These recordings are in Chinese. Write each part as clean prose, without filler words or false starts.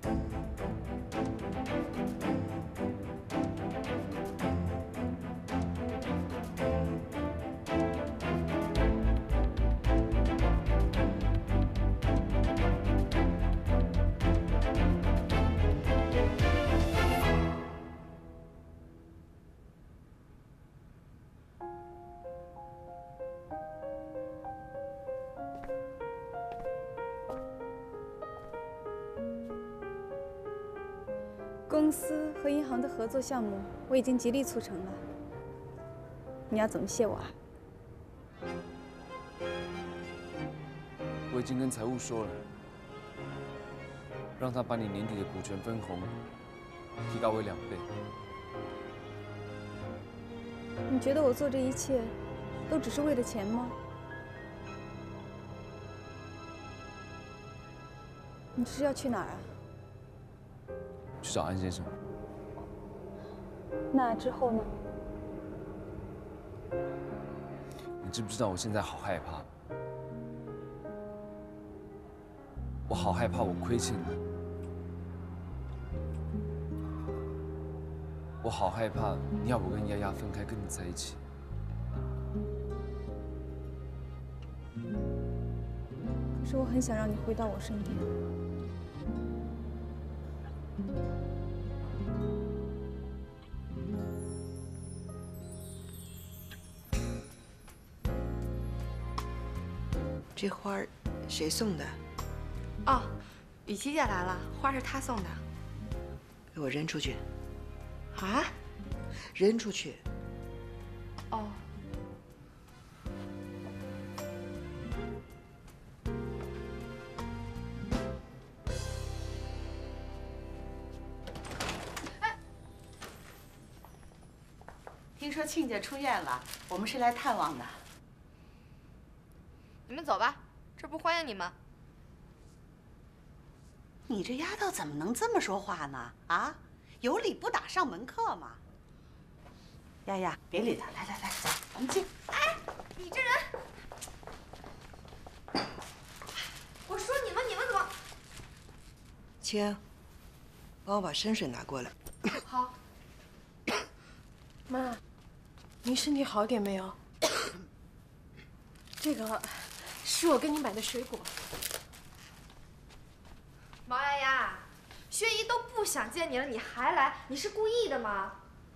公司和银行的合作项目我已经极力促成了，你要怎么谢我啊？ 我已经跟财务说了，让他把你年底的股权分红提高为2倍。 你觉得我做这一切都只是为了钱吗？你是要去哪儿啊？ 去找安先生。 那之后呢？ 你知不知道我现在好害怕？我好害怕我亏欠你，我好害怕你要我跟丫丫分开，跟你在一起。 可是我很想让你回到我身边。 这花儿谁送的？ 哦，雨琦姐来了，花是她送的。 给我扔出去！ 啊？ 扔出去！ 哦。 哎，听说庆姐出院了，我们是来探望的。 你们走吧，这不欢迎你们。 你这丫头怎么能这么说话呢？啊，有礼不打上门客嘛。丫丫，别理他，来来来，走，咱们进。 哎，你这人，我说你们怎么？ 青，帮我把生水拿过来。 好。 妈，您身体好点没有？这个。 是我给你买的水果。 毛丫丫，薛姨都不想见你了，你还来，你是故意的吗？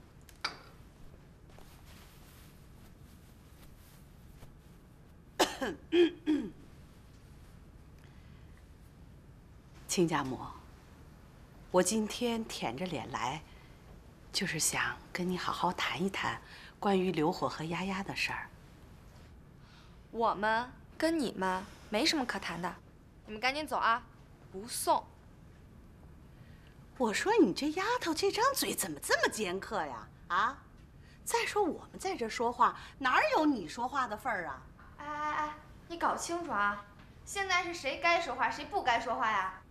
亲家母，我今天舔着脸来，就是想跟你好好谈一谈关于刘火和丫丫的事儿。 我们。 跟你们没什么可谈的，你们赶紧走啊！不送。 我说你这丫头这张嘴怎么这么尖刻呀？啊！再说我们在这说话，哪有你说话的份儿啊？ 哎，你搞清楚啊！现在是谁该说话，谁不该说话呀？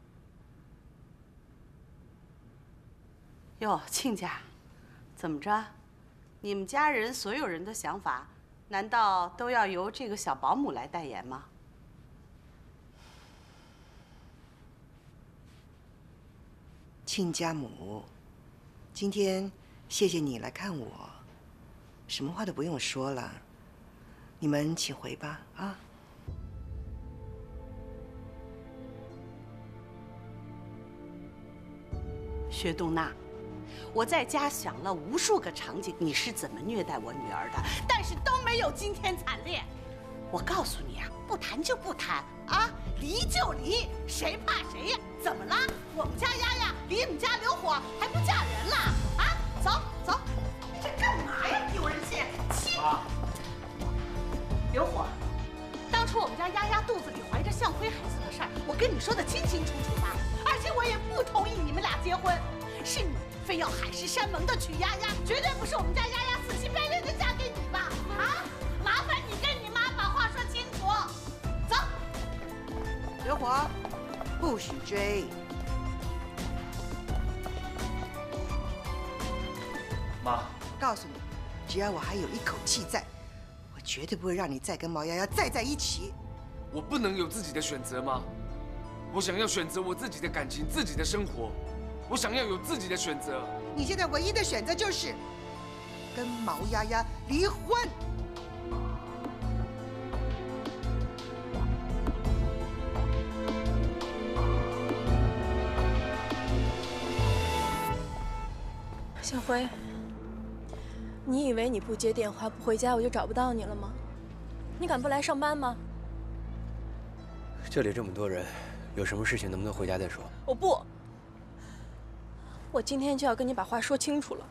哟，亲家，怎么着？你们家人所有人的想法？ 难道都要由这个小保姆来代言吗？ 亲家母，今天谢谢你来看我，什么话都不用说了，你们请回吧，啊。 薛冬娜。 我在家想了无数个场景，你是怎么虐待我女儿的，但是都没有今天惨烈。我告诉你啊，不谈就不谈啊，离就离，谁怕谁呀？怎么了？我们家丫丫离你们家刘火还不嫁人了啊？走走，你这干嘛呀？丢人现眼！妈，刘火，当初我们家丫丫肚子里怀着向辉孩子的事儿，我跟你说的清清楚楚吧，而且我也不同意你们俩结婚，是你。 非要海誓山盟的娶丫丫，绝对不是我们家丫丫死乞白赖的嫁给你吧？啊！麻烦你跟你妈把话说清楚。走。 刘火，不许追。 妈， 告诉你，只要我还有一口气在，我绝对不会让你再跟毛丫丫再在一起。 我不能有自己的选择吗？ 我想要选择我自己的感情，自己的生活。我想要有自己的选择。 你现在唯一的选择就是跟毛丫丫离婚。 小辉，你以为你不接电话、不回家，我就找不到你了吗？你敢不来上班吗？ 这里这么多人，有什么事情能不能回家再说？ 我不，我今天就要跟你把话说清楚了。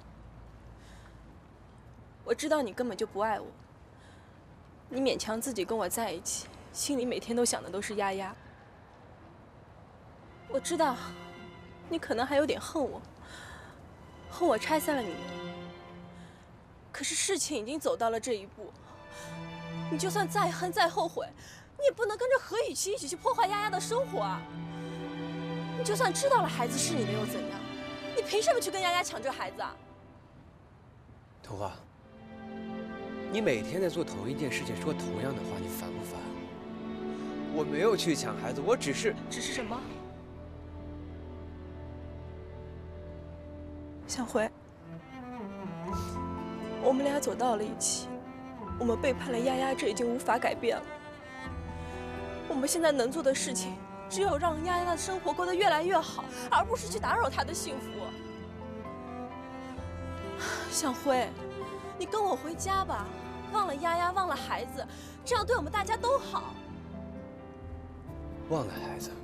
我知道你根本就不爱我，你勉强自己跟我在一起，心里每天都想的都是丫丫。我知道，你可能还有点恨我，恨我拆散了你们。可是事情已经走到了这一步，你就算再恨再后悔，你也不能跟着何雨琪一起去破坏丫丫的生活啊！你就算知道了孩子是你的又怎样？你凭什么去跟丫丫抢这孩子啊？ 童话，你每天在做同一件事情，说同样的话，你烦不烦？我没有去抢孩子，我只是什么？小辉，我们俩走到了一起，我们背叛了丫丫，这已经无法改变了。我们现在能做的事情，只有让丫丫的生活过得越来越好，而不是去打扰她的幸福。小辉，你跟我回家吧，忘了丫丫，忘了孩子，这样对我们大家都好。 忘了孩子，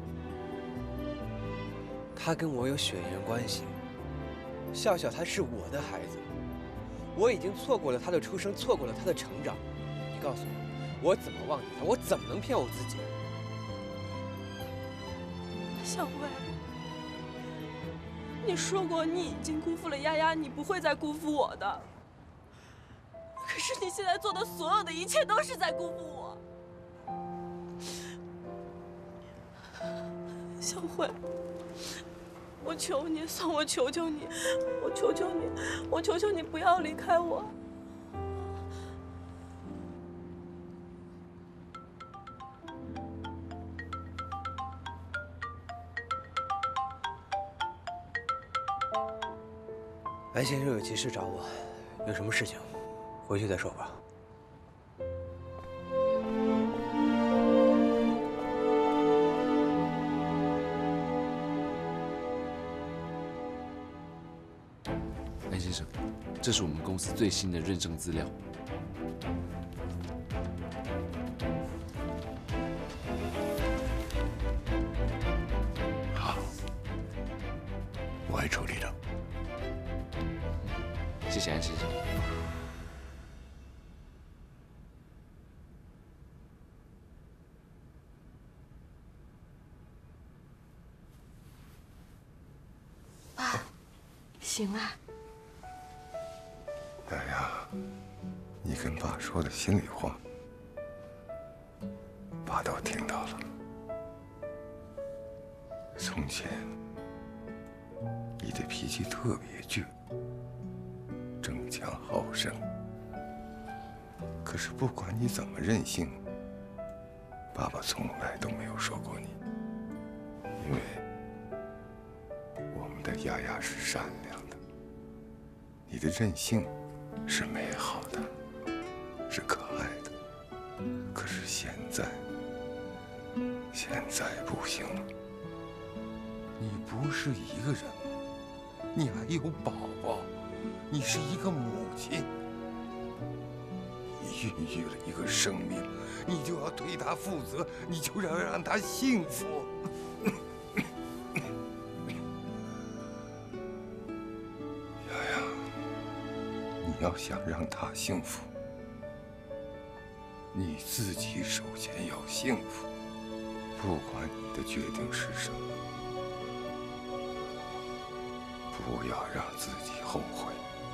他跟我有血缘关系，笑笑他是我的孩子，我已经错过了他的出生，错过了他的成长。你告诉我，我怎么忘记他？我怎么能骗我自己？ 小辉，你说过你已经辜负了丫丫，你不会再辜负我的。可是你现在做的所有的一切都是在辜负我。小辉，我求你，算我求求你，我求求你，我求求你不要离开我。 安先生有急事找我，有什么事情，回去再说吧。 安先生，这是我们公司最新的认证资料。 好，我会处理的。 谢谢安先生。 爸，醒了。 丫丫，你跟爸说的心里话，爸都听到了。从前，你的脾气特别倔，争强好胜。可是不管你怎么任性，爸爸从来都没有说过你，因为我们的丫丫是善良的，你的任性是美好的，是可爱的。可是现在不行了。你不是一个人，你还有宝宝，你是一个母亲。你孕育了一个生命，你就要对他负责，你就要让他幸福。丫丫，你要想让他幸福，你自己首先要幸福。不管你的决定是什么，不要让自己后悔。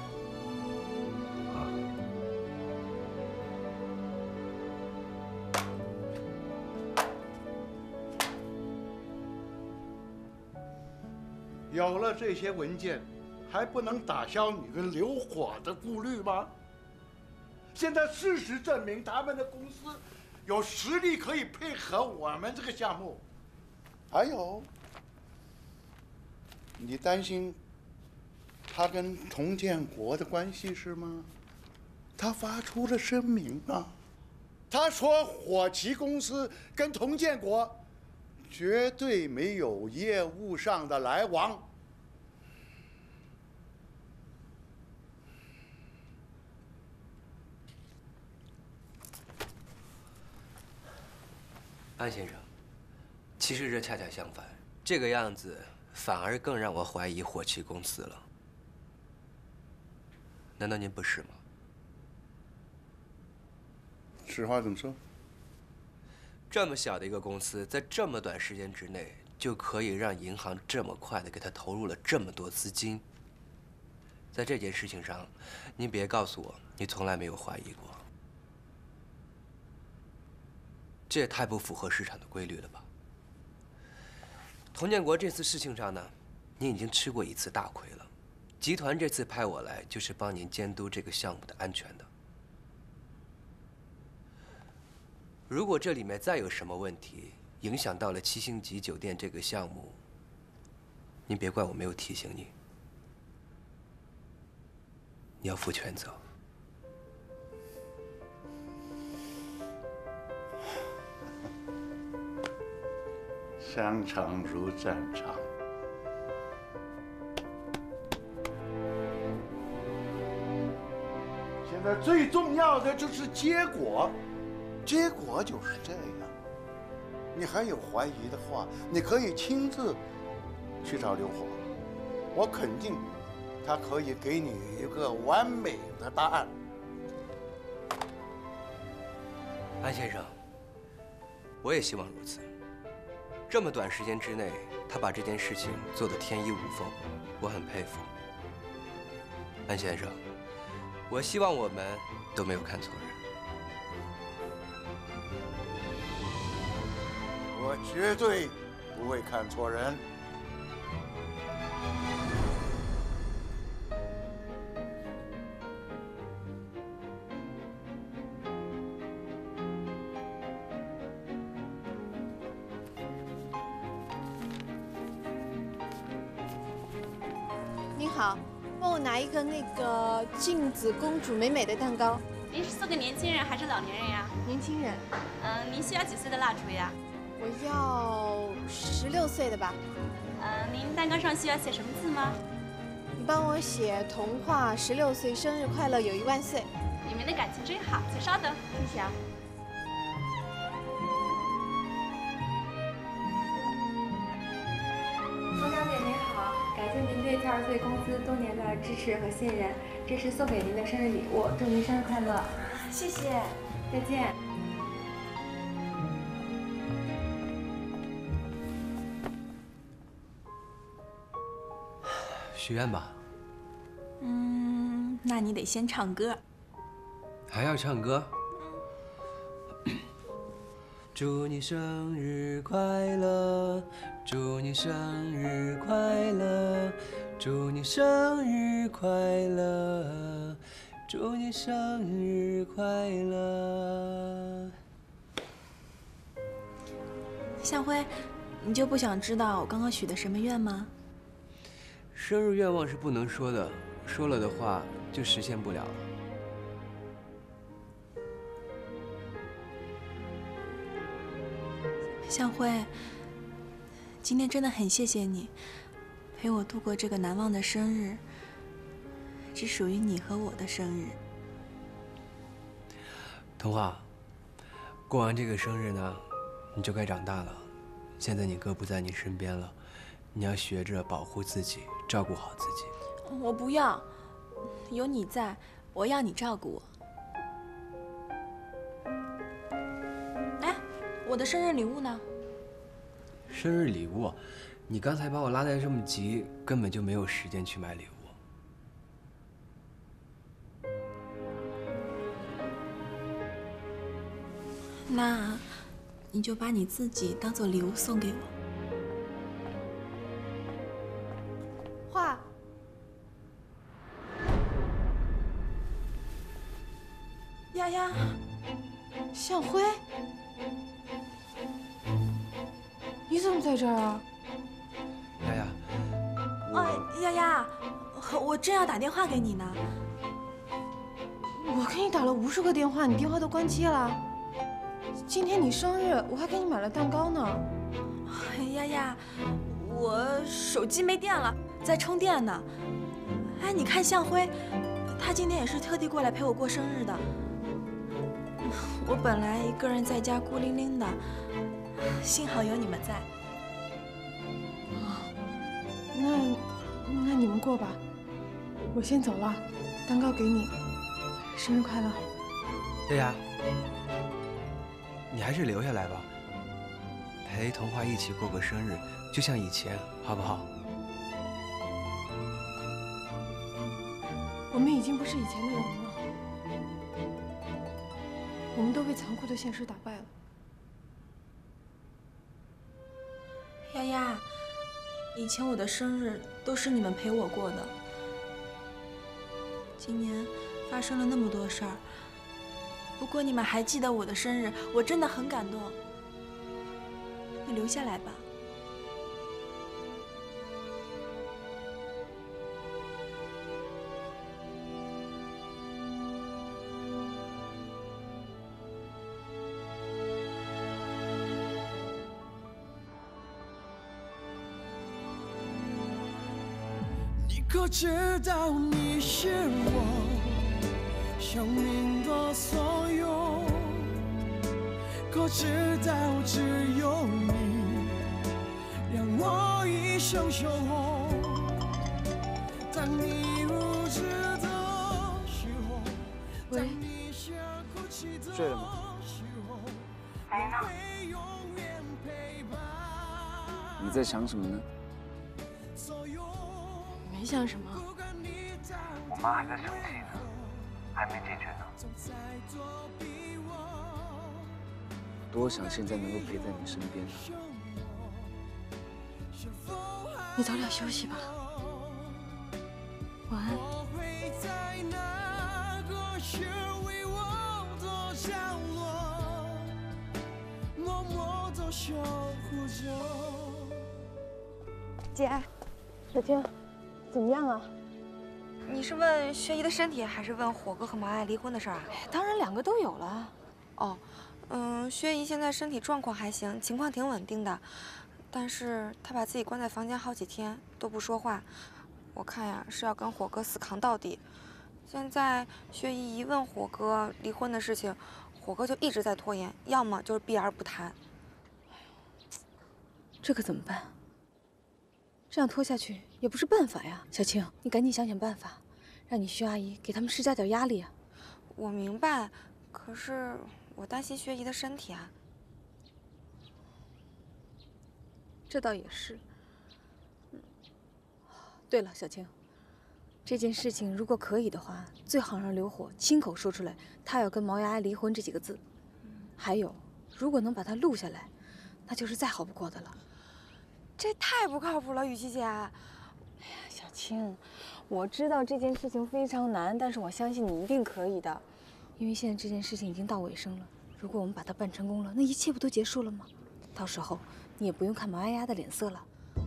有了这些文件，还不能打消你跟刘火的顾虑吗？现在事实证明，他们的公司有实力可以配合我们这个项目。 还有，你担心他跟佟建国的关系是吗？他发出了声明啊，他说火旗公司跟佟建国绝对没有业务上的来往。 安先生，其实这恰恰相反，这个样子反而更让我怀疑火旗公司了。难道您不是吗？ 实话怎么说？ 这么小的一个公司，在这么短时间之内，就可以让银行这么快的给他投入了这么多资金。在这件事情上，您别告诉我你从来没有怀疑过。这也太不符合市场的规律了吧？佟建国这次事情上呢，您已经吃过一次大亏了。集团这次派我来，就是帮您监督这个项目的安全的。如果这里面再有什么问题，影响到了7星级酒店这个项目，您别怪我没有提醒你，你要负全责。 商场如战场，现在最重要的就是结果，结果就是这样。你还有怀疑的话，你可以亲自去找刘火，我肯定他可以给你一个完美的答案。 安先生，我也希望如此。这么短时间之内，他把这件事情做得天衣无缝，我很佩服。安先生，我希望我们都没有看错人。 我绝对不会看错人。 您好，帮我拿一个那个镜子公主美美的蛋糕。 您是送给年轻人还是老年人呀？ 年轻人。 您需要几岁的蜡烛呀？ 我要16岁的吧。 您蛋糕上需要写什么字吗？ 你帮我写童话16岁生日快乐有1万岁。 你们的感情真好，请稍等。 谢谢啊。 佟小姐您好，感谢您对72岁公司多年的支持和信任，这是送给您的生日礼物，祝您生日快乐。 谢谢， 再见。 许愿吧。 那你得先唱歌。 还要唱歌？祝你生日快乐，祝你生日快乐，祝你生日快乐，祝你生日快乐。 向辉，你就不想知道我刚刚许的什么愿吗？ 生日愿望是不能说的，说了的话就实现不了了。 向辉，今天真的很谢谢你，陪我度过这个难忘的生日，只属于你和我的生日。 童话，过完这个生日呢，你就该长大了。现在你哥不在你身边了，你要学着保护自己，照顾好自己。 我不要，有你在，我要你照顾我。哎，我的生日礼物呢？ 生日礼物，你刚才把我拉得这么急，根本就没有时间去买礼物。 那，你就把你自己当做礼物送给我。 画。 丫丫， 向辉，你怎么？ 怎么在这儿啊？ 丫丫， 丫丫，我正要打电话给你呢。 我给你打了无数个电话，你电话都关机了。今天你生日，我还给你买了蛋糕呢。 丫丫，我手机没电了，在充电呢。哎，你看向辉，他今天也是特地过来陪我过生日的。我本来一个人在家孤零零的，幸好有你们在。 那你们过吧，我先走了，蛋糕给你，生日快乐。 丫丫，你还是留下来吧，陪童话一起过个生日，就像以前，好不好？ 我们已经不是以前的人了，我们都被残酷的现实打败了。 丫丫，以前我的生日都是你们陪我过的，今年发生了那么多事儿，不过你们还记得我的生日，我真的很感动。你留下来吧。 你可知道你是我生命的所有？可知道只有你让我一生守候？当你无知的时候，当你想哭泣的时候，我会永远陪伴。 你在想什么呢？ 没想什么。 我妈还在生气呢，还没解决呢。 多想现在能够陪在你身边啊！ 你早点休息吧，晚安。 姐，小青，怎么样啊？ 你是问薛姨的身体，还是问火哥和毛爱离婚的事儿啊？ 当然两个都有了。 哦，薛姨现在身体状况还行，情况挺稳定的，但是她把自己关在房间好几天都不说话，我看呀是要跟火哥死扛到底。现在薛姨一问火哥离婚的事情，火哥就一直在拖延，要么就是避而不谈。 这可怎么办？这样拖下去也不是办法呀。小青，你赶紧想想办法，让你薛阿姨给他们施加点压力啊。 我明白，可是我担心薛姨的身体啊。 这倒也是。对了，小青，这件事情如果可以的话，最好让刘火亲口说出来，他要跟毛丫丫离婚这几个字。还有，如果能把他录下来，那就是再好不过的了。 这太不靠谱了，雨琦姐。哎呀， 小青，我知道这件事情非常难，但是我相信你一定可以的，因为现在这件事情已经到尾声了。如果我们把它办成功了，那一切不都结束了吗？到时候你也不用看毛丫丫的脸色了。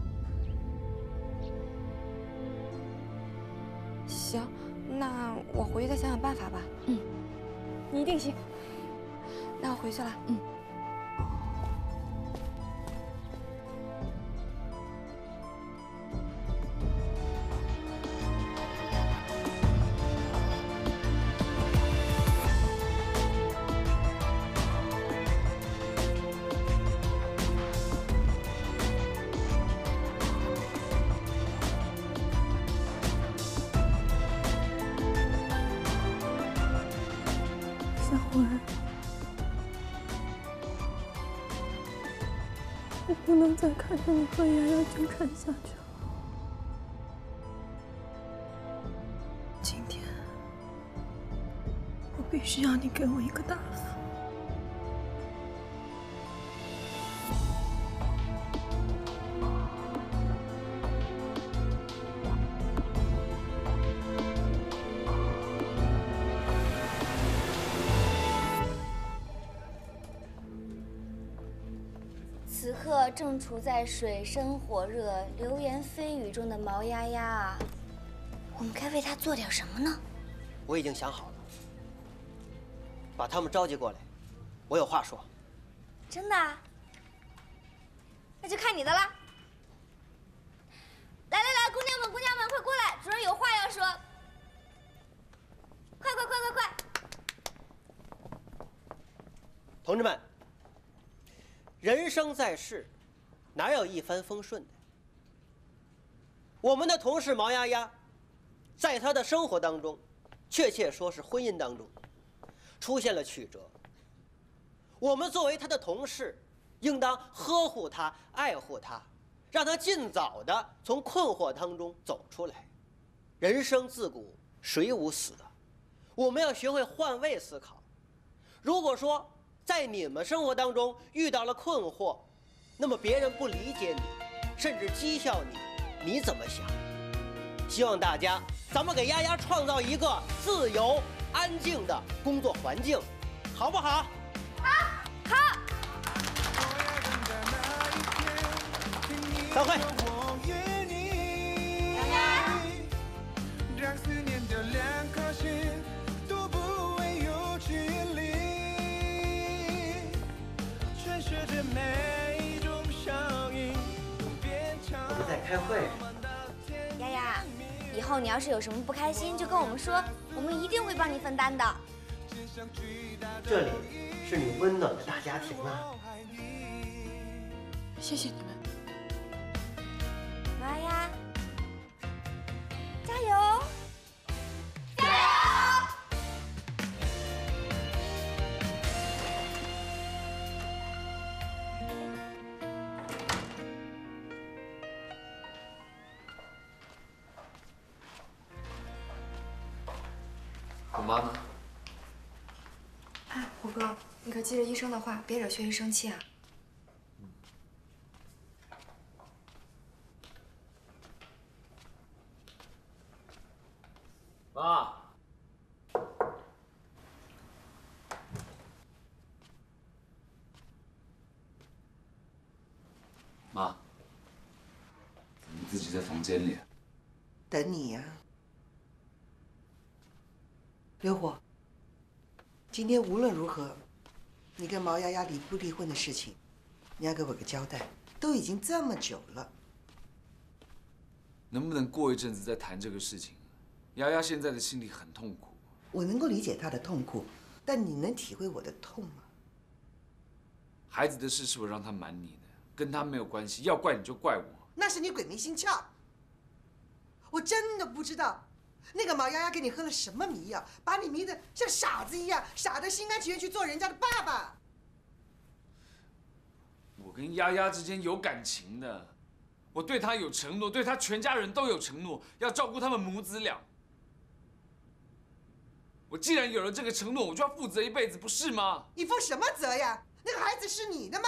行，那我回去再想想办法吧。 嗯，你一定行。 那我回去了。 嗯。 小辉，我不能再看着你和丫丫纠缠下去了。今天，我必须要你给我一个答复。 此刻个正处在水深火热、流言蜚语中的毛丫丫啊，我们该为她做点什么呢？ 我已经想好了，把他们召集过来，我有话说。 真的啊？那就看你的了。来来来，姑娘们，快过来，主任有话要说。快！ 同志们，人生在世，哪有一帆风顺的？我们的同事毛丫丫，在她的生活当中，确切说是婚姻当中，出现了曲折。我们作为她的同事，应当呵护她、爱护她，让她尽早的从困惑当中走出来。人生自古谁无死的，我们要学会换位思考。如果说在你们生活当中遇到了困惑，那么别人不理解你，甚至讥笑你，你怎么想？希望大家咱们给丫丫创造一个自由、安静的工作环境，好不好？ 好。 散会。 丫丫。 让思念的两颗心都不会有距离，传说着每一种效应。 我们在开会。 丫丫，以后你要是有什么不开心，就跟我们说，我们一定会帮你分担的。 这里是你温暖的大家庭啊！ 谢谢你们。 毛丫丫，加油！加油！ 我妈呢？ 哎，虎哥，你可记着医生的话，别惹薛姨生气啊。 妈，妈，你自己在房间里。 等你呀。刘火，今天无论如何，你跟毛丫丫离不离婚的事情，你要给我个交代。都已经这么久了， 能不能过一阵子再谈这个事情？丫丫现在的心里很痛苦。 我能够理解她的痛苦，但你能体会我的痛吗？ 孩子的事是我让他瞒你的，跟他没有关系。要怪你就怪我。 那是你鬼迷心窍。我真的不知道，那个毛丫丫给你喝了什么迷药，把你迷得像傻子一样，傻得心甘情愿去做人家的爸爸。 我跟丫丫之间有感情的，我对她有承诺，对她全家人都有承诺，要照顾他们母子俩。我既然有了这个承诺，我就要负责一辈子，不是吗？ 你负什么责呀？那个孩子是你的吗？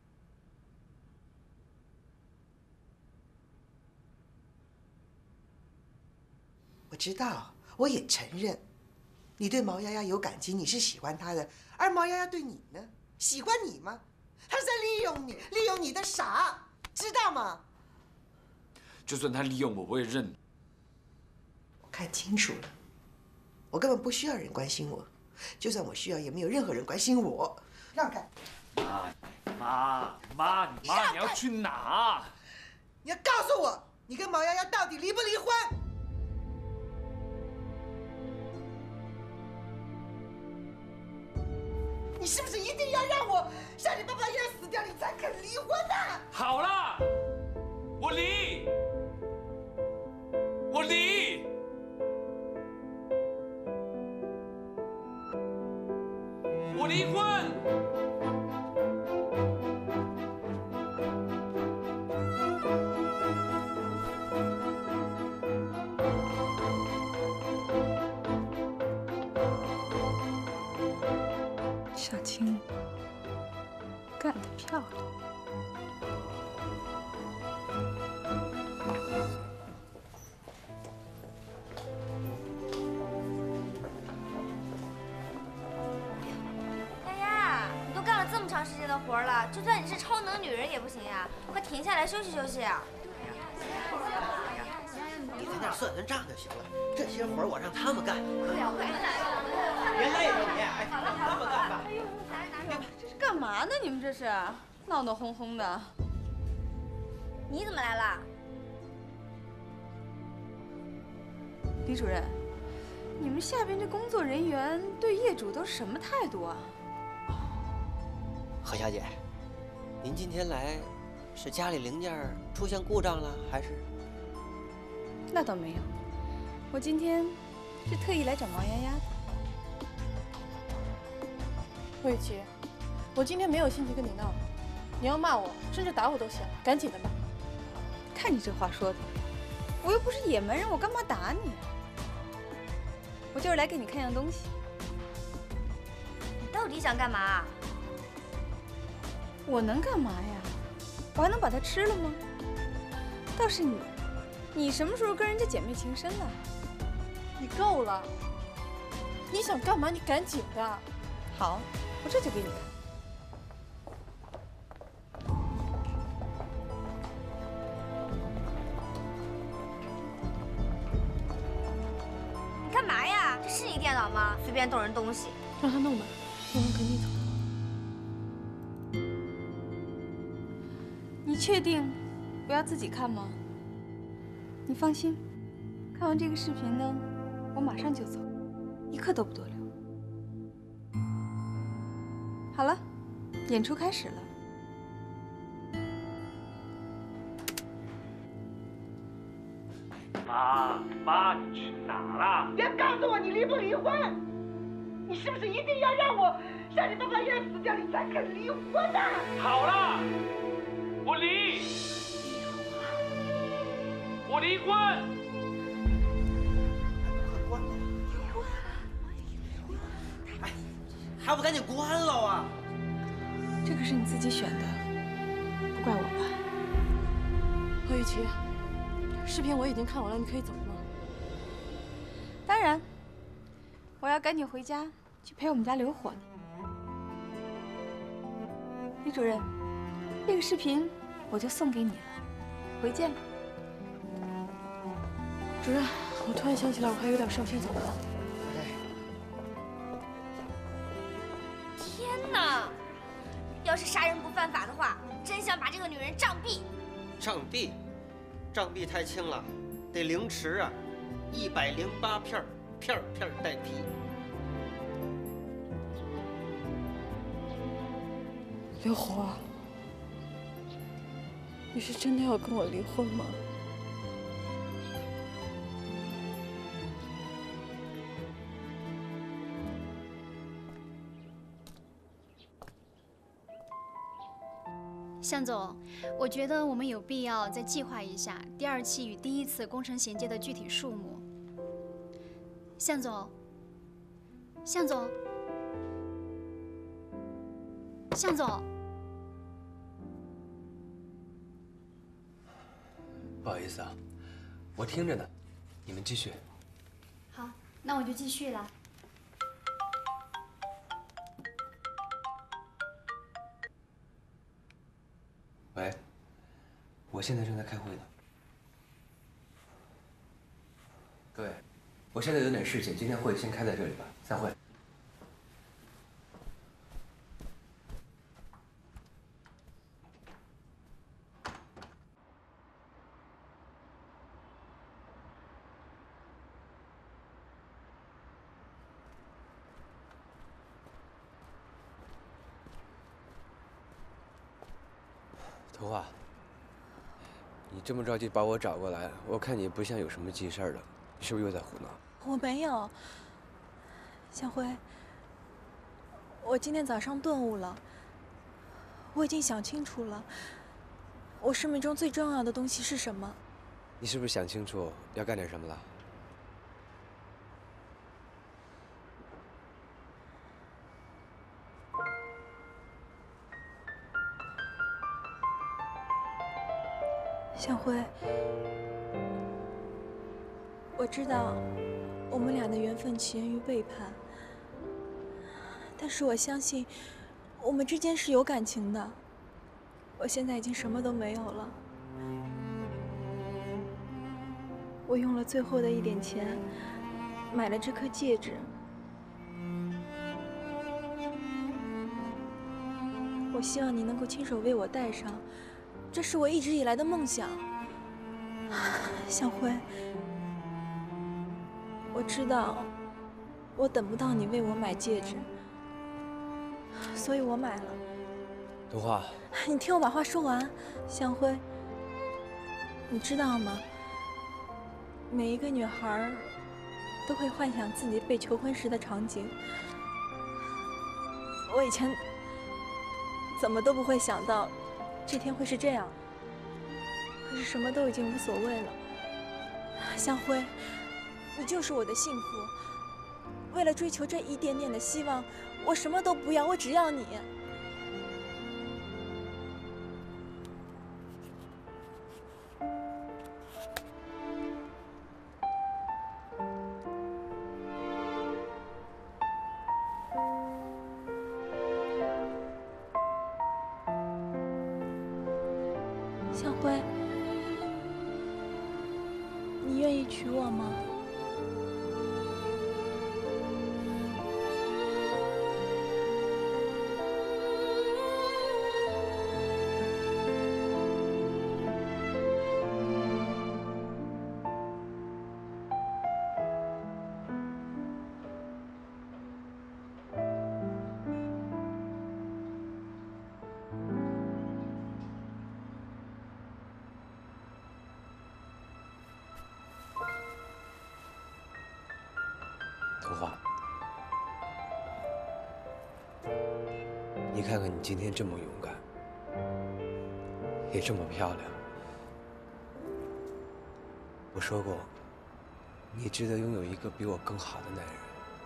我知道，我也承认，你对毛丫丫有感情，你是喜欢她的，而毛丫丫对你呢？喜欢你吗？她是在利用你，利用你的傻，知道吗？ 就算她利用我，我也认。 我看清楚了，我根本不需要人关心我，就算我需要，也没有任何人关心我。让开！ 妈，你要去哪？ 你要告诉我，你跟毛丫丫到底离不离婚？你是不是一定要让我像你爸爸一样死掉，你才肯离婚呢？ 好了，我离，我离。我离婚。 小青，干得漂亮！ 丫丫，你都干了这么长时间的活了， 了，就算你是超能女人也不行呀，快停下来休息休息啊！ 你在那儿算账就行了，这些活儿我让他们干。 别累着你，哎，他们干吧。 这是干嘛呢？你们这是闹闹哄哄的。 你怎么来了？ 李主任，你们下边这工作人员对业主都是什么态度啊？ 何小姐，您今天来是家里零件出现故障了，还是？ 那倒没有，我今天是特意来找毛丫丫的。 魏雨琪，我今天没有心情跟你闹，你要骂我，甚至打我都行，赶紧的吧。 看你这话说的，我又不是野蛮人，我干嘛打你啊？我就是来给你看样东西。 你到底想干嘛？ 我能干嘛呀？我还能把它吃了吗？倒是你，你什么时候跟人家姐妹情深了？ 你够了！你想干嘛？你赶紧的。 好，我这就给你看。 你干嘛呀？这是你电脑吗？随便动人东西。 让他弄吧，我们赶紧走。 你确定不要自己看吗？你放心，看完这个视频呢，我马上就走，一刻都不多留。好了，演出开始了。 妈，你去哪了？ 你要告诉我你离不离婚？你是不是一定要让我你到法院死掉，你才肯离婚呢？ 好了，我离婚。 哎，还不赶紧关了啊！ 这可是你自己选的，不怪我吧？ 何雨琪，视频我已经看完了，你可以走了吗？ 当然，我要赶紧回家去陪我们家刘火呢。李主任，这个视频我就送给你了，回见了。 主任，我突然想起来，我还有点事，我先走了。 天哪！要是杀人不犯法的话，真想把这个女人杖毙。 杖毙，杖毙太轻了，得凌迟啊，108片，片片带皮。 刘火，你是真的要跟我离婚吗？ 向总，我觉得我们有必要再计划一下第2期与第1次工程衔接的具体数目。向总，向总，向总， 不好意思啊，我听着呢，你们继续。 好，那我就继续了。 喂，我现在正在开会呢。各位，我现在有点事情，今天会先开在这里吧，散会。童话，你这么着急把我找过来，我看你不像有什么急事儿的，你是不是又在胡闹？ 我没有。向辉，我今天早上顿悟了，我已经想清楚了，我生命中最重要的东西是什么。 你是不是想清楚要干点什么了？ 向辉，我知道我们俩的缘分起源于背叛，但是我相信我们之间是有感情的。 我现在已经什么都没有了。我用了最后的一点钱，买了这颗戒指。我希望你能够亲手为我戴上，这是我一直以来的梦想。向辉，我知道我等不到你为我买戒指，所以我买了。 童话， 你听我把话说完。向辉，你知道吗？每一个女孩都会幻想自己被求婚时的场景。我以前怎么都不会想到这天会是这样，可是什么都已经无所谓了。向辉，你就是我的幸福。为了追求这一点点的希望，我什么都不要，我只要你。向辉，你愿意娶我吗？ 童话，你看看你今天这么勇敢，也这么漂亮。我说过，你值得拥有一个比我更好的男人。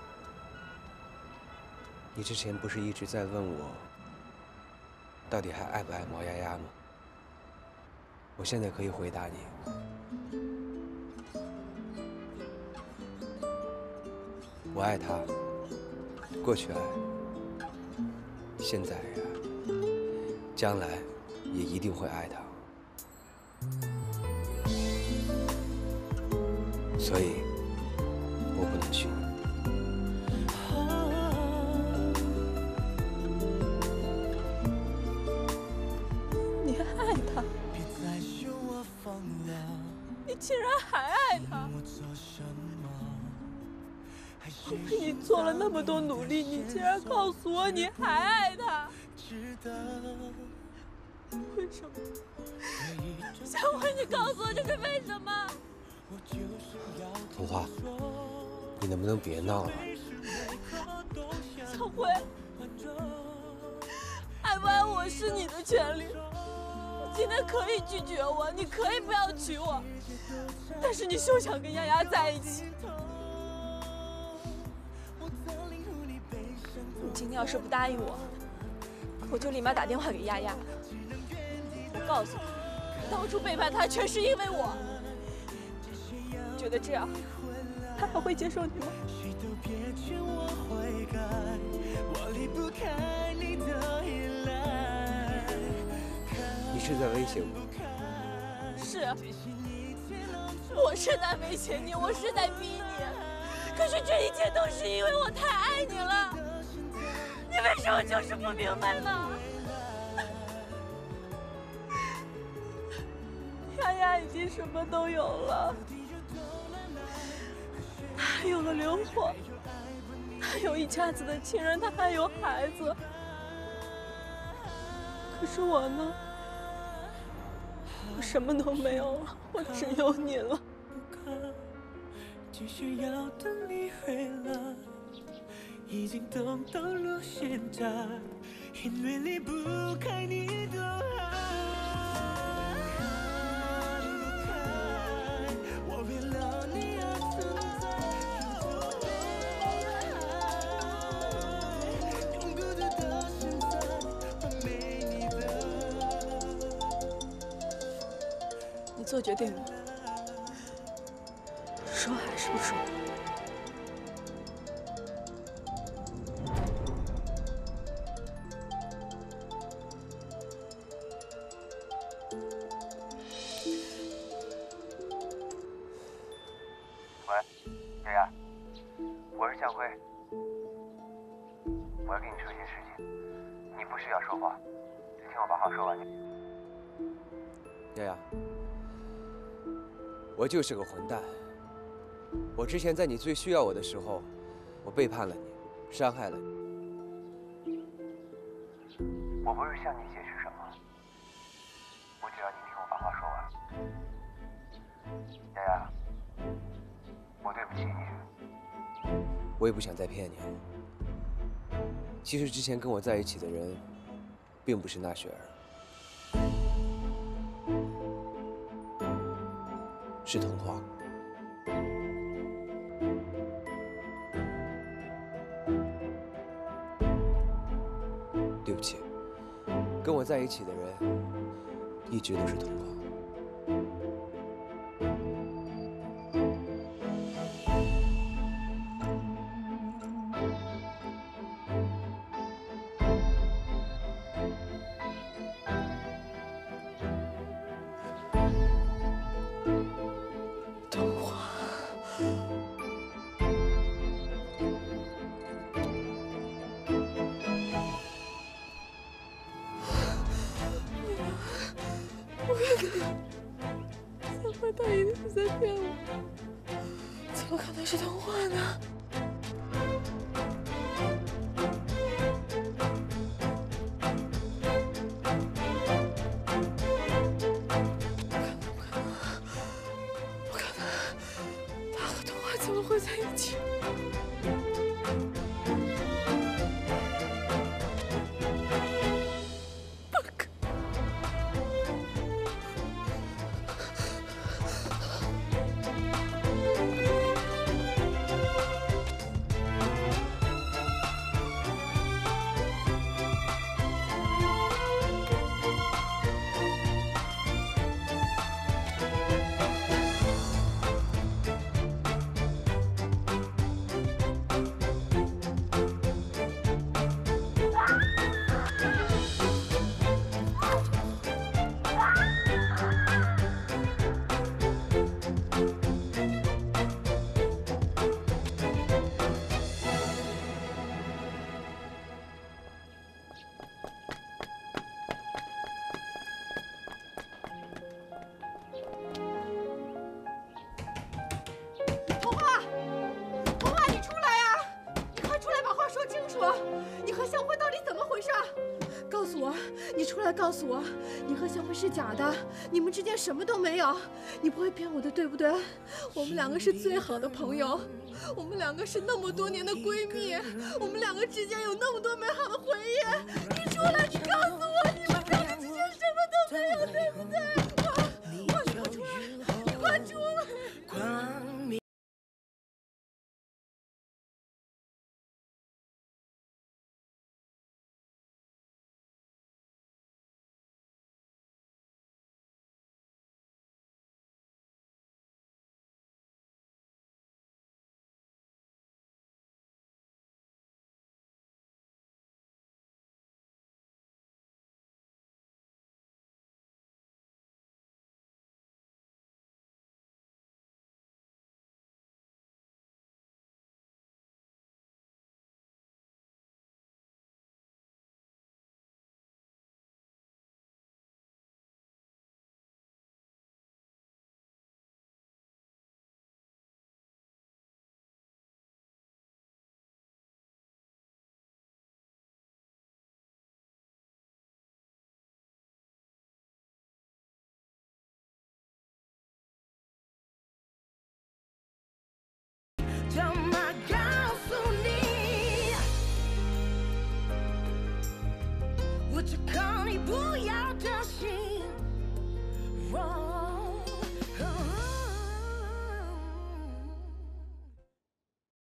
你之前不是一直在问我，到底还爱不爱毛丫丫吗？我现在可以回答你，我爱她，过去爱，现在爱，将来也一定会爱她。所以，我不能娶你。 你爱他？你竟然还爱他？我为你做了那么多努力，你竟然告诉我你还爱他？为什么？小辉，你告诉我这是为什么？ 童话，你能不能别闹了？ 小辉，爱不爱我是你的权利。你今天可以拒绝我，你可以不要娶我，但是你休想跟丫丫在一起。你今天要是不答应我，我就立马打电话给丫丫。我告诉你，当初背叛她全是因为我。你觉得这样，她还会接受你吗？ 你是在威胁我？ 是，我是在威胁你，我是在逼你。可是这一切都是因为我太爱你了。你为什么就是不明白呢？丫丫已经什么都有了，她还有了刘火，她有一家子的亲人，她还有孩子。可是我呢？我什么都没有了，我只有你了。 只需要等你回来，已经等到了现在，因为离不开你的爱。我为了你而存在，用孤独的身份换没你的。 你做决定了？说还是不说？ 喂，丫丫，我是向辉，我要跟你说件事情，你不需要说话，只听我把话说完就行。 丫丫，我就是个混蛋。我之前在你最需要我的时候，我背叛了你，伤害了你。 我不是向你解释什么，我只要你听我把话说完。丫丫，我对不起你。 我也不想再骗你了。其实之前跟我在一起的人，并不是那雪儿，是童话。对不起，跟我在一起的人，一直都是童话。 他一定是在骗我，怎么可能是童话呢？不可能，他和童话怎么会在一起？告诉我，你和向辉是假的，你们之间什么都没有，你不会骗我的，对不对？我们两个是最好的朋友，我们两个是那么多年的闺蜜，我们两个之间有那么多美好的回忆。你出来，你告诉我，你们两个之间什么都没有，对不对？